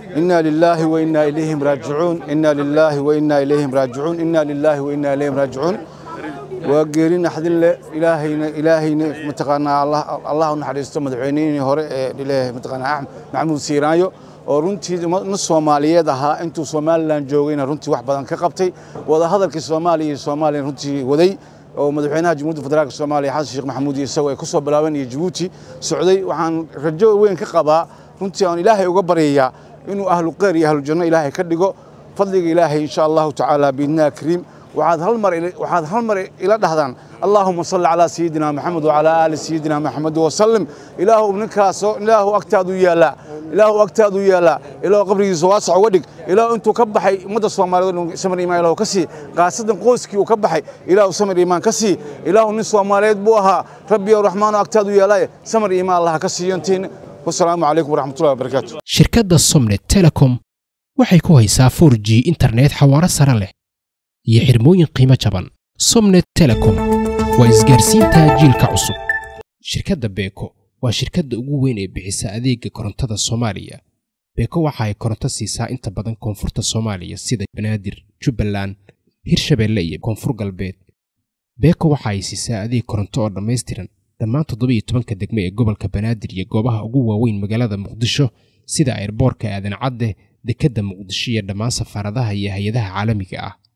إنا لله وإنا إليهم راجعون إنا لله وإنا إليهم راجعون إنا لله وإنا إليهم راجعون وقيرين أحد إلهينا متقنا الله نحرسته مدعوينين هور إله متقنا محمود سيرايو ورنتي نص Soomaaliyeed ahaa intuu Soomaaliland joogayna runtii wax badan ka qabtay wada hadalkii Soomaaliya runtii waday oo madaxweynaha Jamhuuriyadda Federaalka Soomaaliya Xasan Sheekh Maxamuud isagoo ay ku soo bilaabeen Djibouti socday waxaan rajo weyn ka qabaa runtii aan Ilaahay uga baryayaa inuu ahlu qeyr iyo ahlu janno Ilaahay ka dhigo fadliga Ilaahay insha Allah ta'ala biidna kariim وعاد هالمر إلى دهدان اللهم صل على سيدنا محمد وعلى آل سيدنا محمد وسلم إله ابنكاسو إله أكتادو يالا إله أكتادو يالا إله قبري زواسع ودك إله أنتو كبحي مدى صومالي سمر إيمان إله كسي قاصدا قوسكي وكبحي إله سمر إيمان كسي إله نسوى ماليد بوها ربي الرحمن أكتادو يالا سمر إيمان الله كسي ينتين والسلام عليكم ورحمة الله وبركاته شركة الصمنت تيليكوم waxay ku haysaa 4G internet xawaare sare leh iyo xirmooyin qiimo jaban Somnet Telecom waa isgaarsiinta jiilka cusub shirkadda Beko waa shirkadda ugu weyn ee bixisa adeega korontada Soomaaliya Beko waxa ay koronto siisaa inta badan koonfurta Soomaaliya sida Banaadir Jubbaland Hirshabeelle iyo Koonfur Galbeed Beko waxa ay siisaa adeeg koronto oo dhameystiran dhammaan 17 degmo ee gobolka Banaadir iyo goobaha ugu waaweyn magaalada Muqdisho sida airportka Aadan Cadde dekedda Muqdisho iyo dhammaan safaaradaha iyo hay'adaha caalamiga ah